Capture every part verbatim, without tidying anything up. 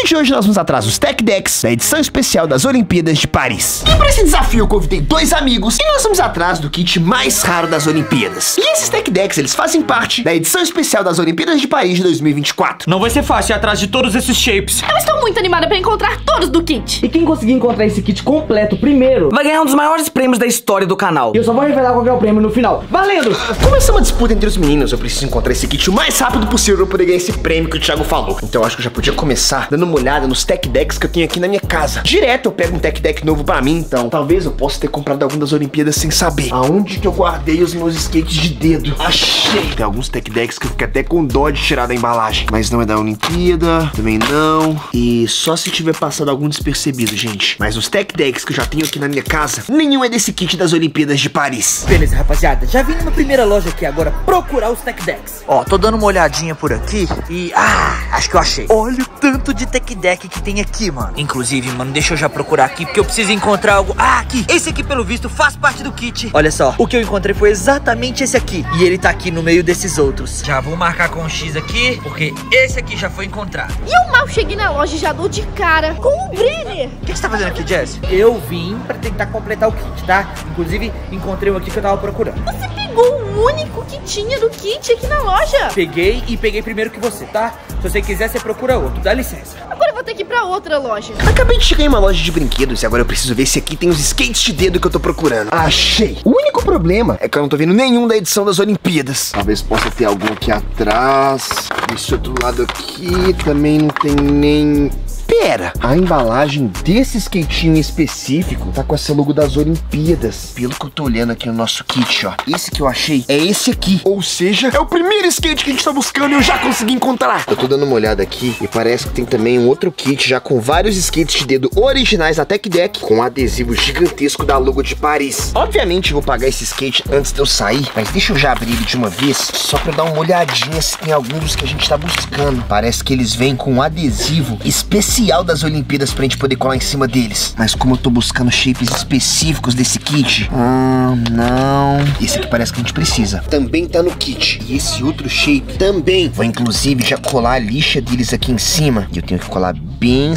de hoje nós vamos atrás dos Tech Decks da edição especial das Olimpíadas de Paris. E para esse desafio eu convidei dois amigos e nós vamos atrás do kit mais raro das Olimpíadas. E esses Tech Decks, eles fazem parte da edição especial das Olimpíadas de Paris de dois mil e vinte e quatro. Não vai ser fácil ir atrás de todos esses shapes. Eu estou muito animada para encontrar todos do kit. E quem conseguir encontrar esse kit completo primeiro vai ganhar um dos maiores prêmios da história do canal. E eu só vou revelar qual é o prêmio no final. Valendo! Como essa é uma disputa entre os meninos, eu preciso encontrar esse kit o mais rápido possível pra poder ganhar esse prêmio que o Thiago falou. Então eu acho que eu já podia começar dando uma olhada nos Tech Decks que eu tenho aqui na minha casa. Direto eu pego um Tech Deck novo pra mim, então talvez eu possa ter comprado algum das Olimpíadas sem saber. Aonde que eu guardei os meus skates de dedo? Achei! Tem alguns Tech Decks que eu fiquei até com dó de tirar da embalagem. Mas não é da Olimpíada, também não. E só se tiver passado algum despercebido, gente. Mas os Tech Decks que eu já tenho aqui na minha casa, nenhum é desse kit das Olimpíadas de Paris. Beleza, rapaziada, já vim numa primeira loja aqui agora procurar os Tech Decks. Ó, tô dando uma olhadinha por aqui e... Ah, acho que eu achei. Olha o tanto de Tech Deck que tem aqui, mano. Inclusive, mano, deixa eu já procurar aqui porque eu preciso encontrar algo... Ah, aqui! Esse aqui, pelo visto, faz parte do kit. Olha só, o que eu encontrei foi exatamente esse aqui. E ele tá aqui no meio desses outros. Já vou marcar com um X aqui, porque esse aqui já foi encontrado. E eu mal cheguei na loja e já dou de cara com o Brenner. O que você tá fazendo aqui, Jess? Eu vim pra tentar completar o kit, tá? Inclusive, encontrei um aqui que eu tava procurando. Você pegou o único que tinha do kit aqui na loja? Peguei e peguei primeiro que você, tá? Se você quiser, você procura outro, dá licença. Agora eu vou ter que ir pra outra loja. Acabei de chegar em uma loja de brinquedos e agora eu preciso ver se aqui tem os skates de dedo que eu tô procurando. Achei! O único problema é que eu não tô vendo nenhum da edição das Olimpíadas. Talvez possa ter algum aqui atrás. Esse outro lado aqui também não tem nem... Pera, a embalagem desse skatinho em específico tá com essa logo das Olimpíadas. Pelo que eu tô olhando aqui no nosso kit, ó. Esse que eu achei é esse aqui. Ou seja, é o primeiro skate que a gente tá buscando e eu já consegui encontrar. Eu tô dando uma olhada aqui e parece que tem também um outro kit já com vários skates de dedo originais da Tech Deck com um adesivo gigantesco da logo de Paris. Obviamente eu vou pagar esse skate antes de eu sair, mas deixa eu já abrir ele de uma vez só pra dar uma olhadinha se tem alguns que a gente tá buscando. Parece que eles vêm com um adesivo especial das Olimpíadas pra gente poder colar em cima deles. Mas como eu tô buscando shapes específicos desse kit, ah, não. Esse aqui parece que a gente precisa. Também tá no kit. E esse outro shape também. Vou inclusive já colar a lixa deles aqui em cima. E eu tenho que colar bem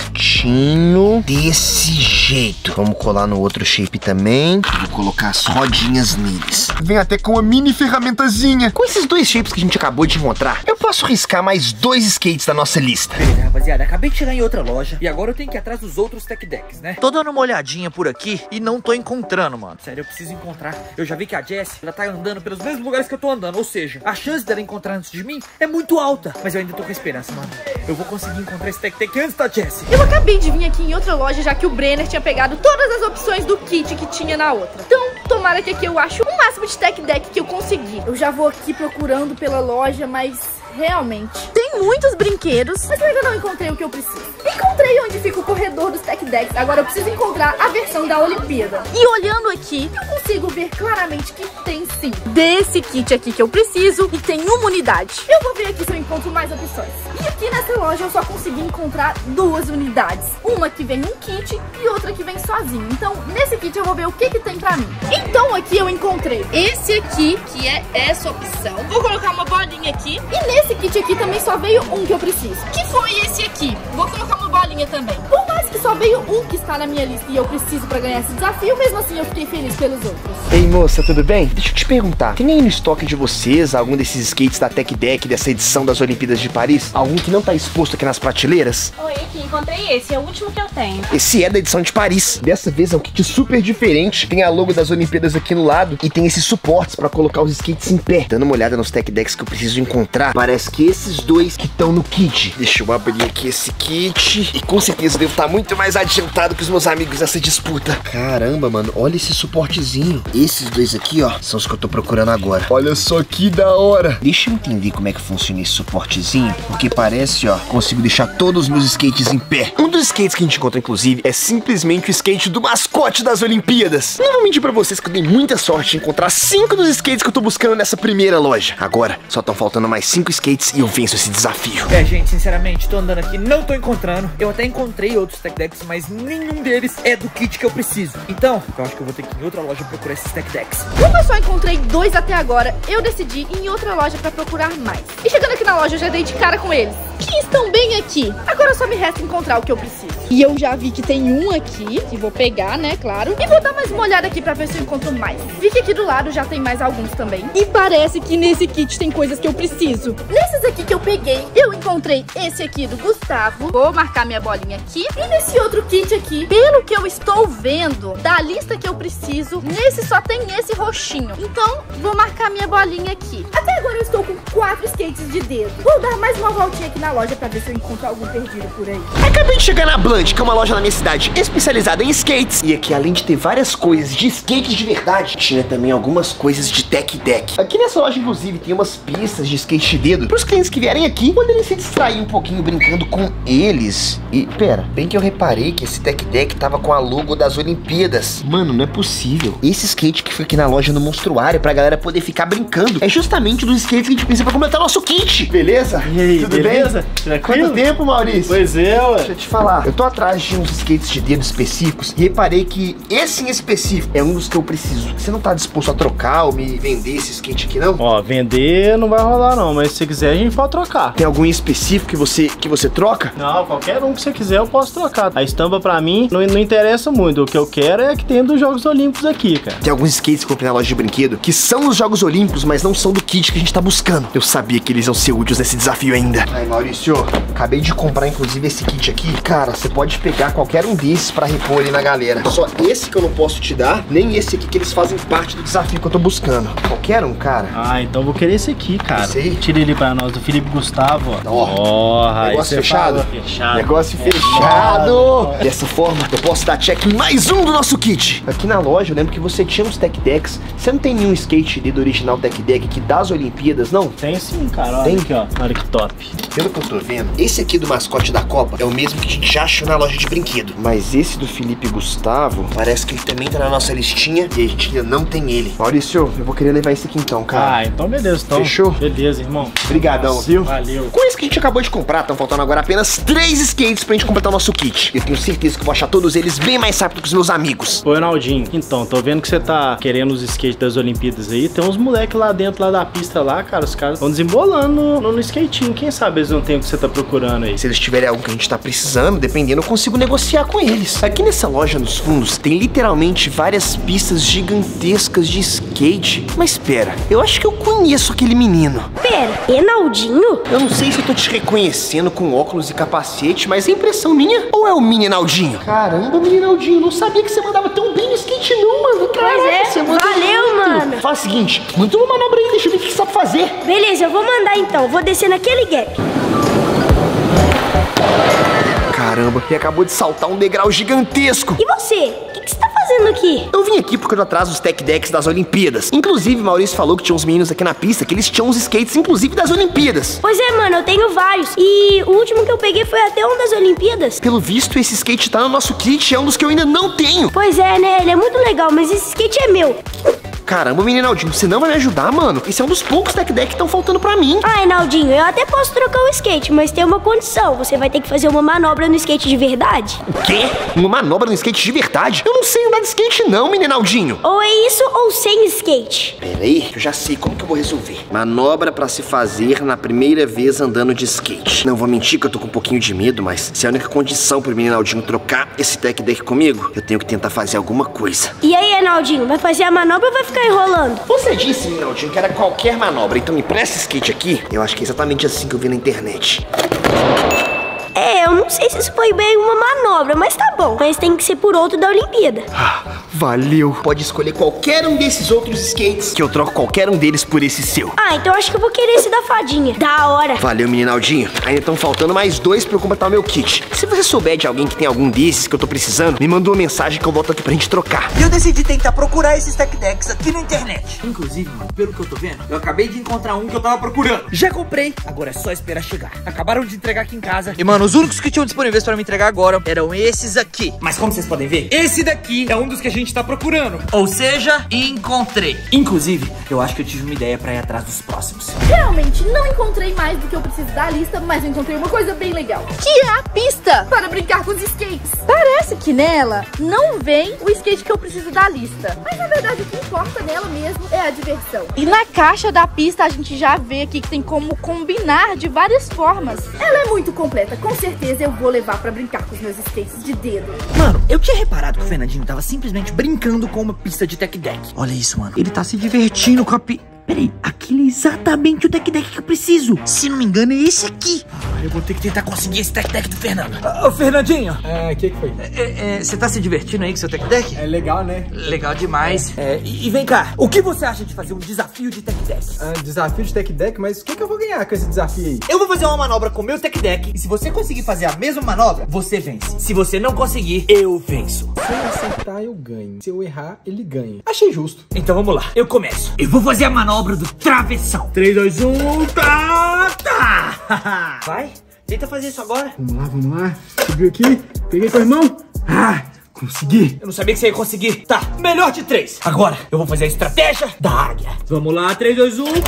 certinho desse jeito. Vamos colar no outro shape também. Vou colocar as rodinhas neles. Vem até com uma mini ferramentazinha. Com esses dois shapes que a gente acabou de encontrar, eu posso riscar mais dois skates da nossa lista. Beleza, rapaziada, acabei de chegar em outra loja e agora eu tenho que ir atrás dos outros Tech Decks, né? Tô dando uma olhadinha por aqui e não tô encontrando, mano. Sério, eu preciso encontrar. Eu já vi que a Jess, ela tá andando pelos mesmos lugares que eu tô andando, ou seja, a chance dela encontrar antes de mim é muito alta. Mas eu ainda tô com esperança, mano. Eu vou conseguir encontrar esse Tech Deck antes da Jess. Eu acabei de vir aqui em outra loja, já que o Brenner tinha pegado todas as opções do kit que tinha na outra. Então, tomara que aqui eu acho o máximo de Tech Deck que eu conseguir. Eu já vou aqui procurando pela loja, mas... realmente, tem muitos brinquedos, mas eu ainda não encontrei o que eu preciso. Encontrei onde fica o corredor dos Tech Decks, agora eu preciso encontrar a versão da Olimpíada. E olhando aqui, eu consigo ver claramente que tem sim desse kit aqui que eu preciso e tem uma unidade. Eu vou ver aqui se eu encontro mais opções. E aqui nessa loja eu só consegui encontrar duas unidades. Uma que vem um kit e outra que vem sozinho. Então, nesse kit eu vou ver o que que tem pra mim. Então aqui eu encontrei esse aqui, que é essa opção. Vou colocar uma bolinha aqui. E nesse Esse kit aqui também só veio um que eu preciso, que foi esse aqui. Vou colocar uma bolinha também. Por mais que só veio um que está na minha lista e eu preciso pra ganhar esse desafio, mesmo assim eu fiquei feliz pelos outros. Ei moça, tudo bem? Deixa eu te perguntar, tem aí no estoque de vocês algum desses skates da Tech Deck dessa edição das Olimpíadas de Paris? Algum que não tá exposto aqui nas prateleiras? Oi, aqui, encontrei esse, é o último que eu tenho. Esse é da edição de Paris. Dessa vez é um kit super diferente. Tem a logo das Olimpíadas aqui no lado e tem esses suportes pra colocar os skates em pé. Dando uma olhada nos Tech Decks que eu preciso encontrar, parece que esses dois que estão no kit. Deixa eu abrir aqui esse kit. E com certeza eu devo estar muito mais adiantado que os meus amigos nessa disputa. Caramba, mano, olha esse suportezinho. Esses dois aqui, ó, são os que eu tô procurando agora. Olha só que da hora. Deixa eu entender como é que funciona esse suportezinho, porque parece, ó, consigo deixar todos os meus skates em pé. Um dos skates que a gente encontra, inclusive, é simplesmente o skate do mascote das Olimpíadas. Não vou mentir pra vocês que eu dei muita sorte de encontrar cinco dos skates que eu tô buscando nessa primeira loja. Agora, só estão faltando mais cinco skates e eu venço esse desafio. É, gente, sinceramente, tô andando aqui, não tô encontrando. Eu até encontrei outros Tech Decks decks, mas nenhum deles é do kit que eu preciso. Então, eu acho que eu vou ter que ir em outra loja procurar esses tech decks. Como eu só encontrei dois até agora, eu decidi ir em outra loja pra procurar mais. E chegando aqui na loja, eu já dei de cara com eles, que estão bem aqui. Agora só me resta encontrar o que eu preciso. E eu já vi que tem um aqui, que vou pegar, né, claro. E vou dar mais uma olhada aqui pra ver se eu encontro mais. Vi que aqui do lado já tem mais alguns também. E parece que nesse kit tem coisas que eu preciso. Nesses aqui que eu peguei, eu encontrei esse aqui do Gustavo. Vou marcar minha bolinha aqui. E nesse outro kit aqui, pelo que eu estou vendo, da lista que eu preciso, nesse só tem esse roxinho. Então, vou marcar minha bolinha aqui. Até agora eu estou com quatro skates de dedo. Vou dar mais uma voltinha aqui na loja pra ver se eu encontro algum perdido por aí. Acabei de chegar na Blunt, que é uma loja na minha cidade especializada em skates. E aqui, além de ter várias coisas de skates de verdade, tinha também algumas coisas de tech deck. Aqui nessa loja, inclusive, tem umas pistas de skate de dedo para os clientes que vierem aqui poderem se distrair um pouquinho brincando com eles. E, pera, bem que eu reparei que esse tech deck tava com a logo das Olimpíadas. Mano, não é possível. Esse skate que fica aqui na loja no monstruário pra galera poder ficar brincando é justamente dos skates que a gente precisa pra completar nosso kit. Beleza? E aí, tudo beleza? bem? Tranquilo? Quanto tempo, Maurício? Pois é, ué. Deixa eu te falar, eu tô atrás de uns skates de dedo específicos e reparei que esse em específico é um dos que eu preciso. Você não tá disposto a trocar ou me vender esse skate aqui, não? Ó, vender não vai rolar não, mas se você quiser a gente pode trocar. Tem algum em específico que você, que você troca? Não, qualquer um que você quiser eu posso trocar. A estampa pra mim não, não interessa muito. O que eu quero é que tenha dos Jogos Olímpicos aqui, cara. Tem alguns skates que eu comprei na loja de brinquedo que são os Jogos Olímpicos, mas não são do kit que a gente tá buscando. Eu sabia que eles iam ser úteis nesse desafio ainda. Ai, Maurício, acabei de comprar inclusive esse kit aqui. Cara, você pode pegar qualquer um desses pra repor ali na galera. Só esse que eu não posso te dar, nem esse aqui que eles fazem parte do desafio que eu tô buscando. Qualquer um, cara. Ah, então eu vou querer esse aqui, cara. Esse aí? Tira ele pra nós, do Felipe Gustavo, ó. Ó, oh, negócio fechado. fechado. Negócio fechado. Dessa forma, eu posso dar check em mais um do nosso kit. Aqui na loja, eu lembro que você tinha uns tech decks. Você não tem nenhum skate do original tech deck aqui das Olimpíadas, não? Tem sim, cara. Olha Tem? aqui, ó. Olha que top. Pelo que eu tô vendo, esse aqui do mascote da Copa é o mesmo que a gente já achou na loja de brinquedo. Mas esse do Felipe Gustavo, parece que ele também tá na nossa listinha e a gente ainda não tem ele. Maurício, eu vou querer levar esse aqui então, cara. Ah, então beleza. Então, fechou? Beleza, irmão. Obrigadão, viu? Valeu. Com isso que a gente acabou de comprar, estão faltando agora apenas três skates pra gente completar o nosso kit. Eu tenho certeza que eu vou achar todos eles bem mais rápido que os meus amigos. Ô, Ronaldinho, então, tô vendo que você tá querendo os skates das Olimpíadas aí. Tem uns moleques lá dentro lá da pista lá, cara. Os caras vão desembolando no, no, no skatinho. Quem sabe eles não têm o que você tá procurando aí. Se eles tiverem algo que a gente tá precisando, dependendo, eu consigo negociar com eles. Aqui nessa loja nos fundos, tem literalmente várias pistas gigantescas de skate. Mas espera, eu acho que eu conheço aquele menino. Pera, Enaldinho? Eu não sei se eu tô te reconhecendo com óculos e capacete, mas é impressão minha ou é o mini Naldinho? Caramba, mini Naldinho, não sabia que você mandava tão bem no skate não, mano. Caraca, Pois é, você manda valeu, muito. mano. Faz o seguinte, manda uma manobra aí, deixa eu ver o que você sabe fazer. Beleza, eu vou mandar então. Vou descer naquele gap. Caramba, ele acabou de saltar um degrau gigantesco. E você? O que, que você tá fazendo aqui? Eu vim aqui porque eu tô atrás dos tech decks das Olimpíadas. Inclusive, Maurício falou que tinha uns meninos aqui na pista que eles tinham uns skates, inclusive das Olimpíadas. Pois é, mano, eu tenho vários. E o último que eu peguei foi até um das Olimpíadas. Pelo visto, esse skate tá no nosso kit, é um dos que eu ainda não tenho. Pois é, né? Ele é muito legal, mas esse skate é meu. Caramba, menino Naldinho, você não vai me ajudar, mano? Esse é um dos poucos tech decks que estão faltando pra mim. Ah, Enaldinho, eu até posso trocar o skate, mas tem uma condição. Você vai ter que fazer uma manobra no skate de verdade. O quê? Uma manobra no skate de verdade? Eu não sei andar de skate não, menino Naldinho. Ou é isso ou sem skate. Peraí, eu já sei como que eu vou resolver. Manobra pra se fazer na primeira vez andando de skate. Não vou mentir que eu tô com um pouquinho de medo, mas se é a única condição pro menino Naldinho trocar esse tech deck comigo, eu tenho que tentar fazer alguma coisa. E aí, Enaldinho, vai fazer a manobra ou vai ficar enrolando? Você disse, menino Naldinho, que era qualquer manobra, então me presta esse skate aqui. Eu acho que é exatamente assim que eu vi na internet. É, eu não sei se isso foi bem uma manobra, mas tá bom. Mas tem que ser por outro da Olimpíada. Ah, valeu. Pode escolher qualquer um desses outros skates, que eu troco qualquer um deles por esse seu. Ah, então acho que eu vou querer esse da fadinha. Da hora. Valeu, menino Naldinho. Ainda estão faltando mais dois pra eu completar o meu kit. Se você souber de alguém que tem algum desses que eu tô precisando, me manda uma mensagem que eu volto aqui pra gente trocar. E eu decidi tentar procurar esses tech decks aqui na internet. Inclusive, mano, pelo que eu tô vendo, eu acabei de encontrar um que eu tava procurando. Já comprei, agora é só esperar chegar. Acabaram de entregar aqui em casa. E, mano, os únicos únicos que tinham disponíveis pra me entregar agora eram esses aqui. Mas como vocês podem ver, esse daqui é um dos que a gente tá procurando. Ou seja, encontrei. Inclusive, eu acho que eu tive uma ideia pra ir atrás dos próximos. Realmente, não encontrei mais do que eu preciso da lista, mas eu encontrei uma coisa bem legal, que é a pista para brincar com os skates. Parece que nela não vem o skate que eu preciso da lista, mas na verdade o que importa nela mesmo é a diversão. E na caixa da pista a gente já vê aqui que tem como combinar de várias formas. Ela é muito completa, com certeza eu vou levar pra brincar com os meus skates de dedo. Mano, eu tinha reparado que o Fernandinho tava simplesmente brincando com uma pista de tech deck. Olha isso, mano. Ele tá se divertindo com a pi... Peraí, aquele é exatamente o tech deck que eu preciso. Se não me engano, é esse aqui. Ah, eu vou ter que tentar conseguir esse tech deck do Fernando. Ô, Fernandinho. É, o que que foi? Você tá se divertindo aí com seu tech deck? É legal, né? Legal demais. É, e, e vem cá, o que você acha de fazer um desafio de tech deck? Ah, desafio de tech deck, mas o que que eu vou ganhar com esse desafio aí? Eu vou fazer uma manobra com o meu tech deck e se você conseguir fazer a mesma manobra, você vence. Se você não conseguir, eu venço. Se eu acertar, eu ganho. Se eu errar, ele ganha. Achei justo. Então vamos lá, eu começo. Eu vou fazer a manobra do travessão. três, dois, um, tá, tá. Vai, tenta fazer isso agora. Vamos lá, vamos lá. Subiu aqui, peguei com a mão. Ah, consegui. Eu não sabia que você ia conseguir. Tá, melhor de três. Agora, eu vou fazer a estratégia da águia. Vamos lá, três, dois, um.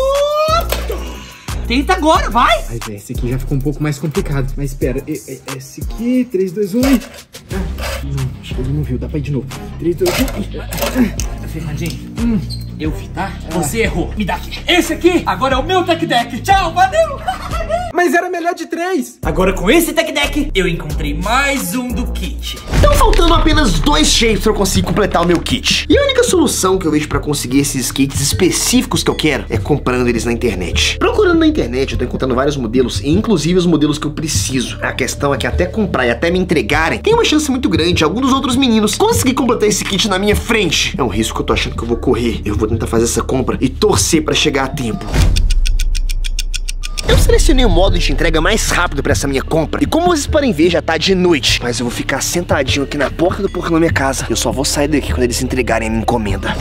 Tenta agora, vai. Ai, velho, esse aqui já ficou um pouco mais complicado. Mas espera, esse aqui, três, dois, um. Ah, não, acho que ele não viu, dá pra ir de novo. três, dois, um. Fernandinho, hum, eu vi, tá? Você errou. Me dá aqui. Esse aqui, agora é o meu tech deck. Tchau, valeu. Mas era melhor de três. Agora com esse tech deck, eu encontrei mais um do kit. Estão faltando apenas dois shapes pra eu conseguir completar o meu kit. E a única solução que eu vejo pra conseguir esses skates específicos que eu quero é comprando eles na internet. Procurando na internet, eu tô encontrando vários modelos, inclusive os modelos que eu preciso. A questão é que até comprar e até me entregarem, tem uma chance muito grande de alguns dos outros meninos conseguir completar esse kit na minha frente. É um risco que eu tô achando que eu vou correr. Eu vou tentar fazer essa compra e torcer pra chegar a tempo. Eu selecionei o modo de entrega mais rápido pra essa minha compra. E como vocês podem ver, já tá de noite. Mas eu vou ficar sentadinho aqui na porta do portão da minha casa. Eu só vou sair daqui quando eles entregarem a minha encomenda.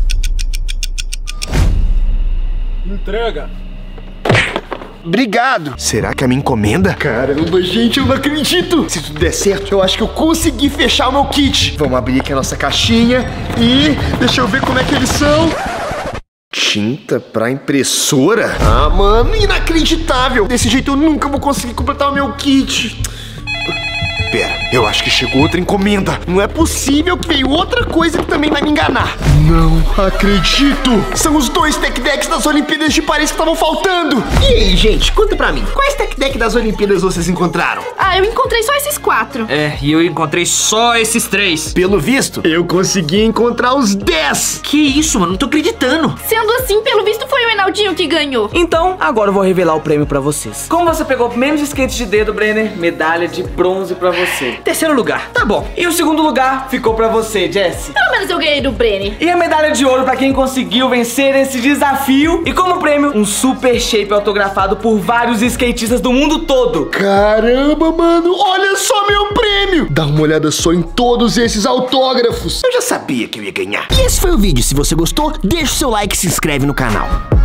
Entrega. Obrigado. Será que é a minha encomenda? Caramba, gente, eu não acredito. Se tudo der certo, eu acho que eu consegui fechar o meu kit. Vamos abrir aqui a nossa caixinha e deixa eu ver como é que eles são. Tinta pra impressora? Ah, mano, inacreditável. Desse jeito eu nunca vou conseguir completar o meu kit. Pera, eu acho que chegou outra encomenda. Não é possível que veio outra coisa que também vai me enganar. Não acredito. São os dois tech decks das Olimpíadas de Paris que estavam faltando. E aí, gente, conta pra mim. Quais tech deck das Olimpíadas vocês encontraram? Ah, eu encontrei só esses quatro. É, e eu encontrei só esses três. Pelo visto, eu consegui encontrar os dez. Que isso, mano? Não tô acreditando. Sendo assim, pelo visto foi o Enaldinho que ganhou. Então, agora eu vou revelar o prêmio pra vocês. Como você pegou menos skates de dedo, Brenner, medalha de bronze pra você. Terceiro lugar, tá bom. E o segundo lugar ficou pra você, Jessie. Pelo menos eu ganhei do Brenner. E a medalha de ouro pra quem conseguiu vencer esse desafio. E como prêmio, um super shape autografado por vários skatistas do mundo todo. Caramba, mano, olha só meu prêmio. Dá uma olhada só em todos esses autógrafos. Eu já sabia que eu ia ganhar. E esse foi o vídeo. Se você gostou, deixa o seu like e se inscreve no canal.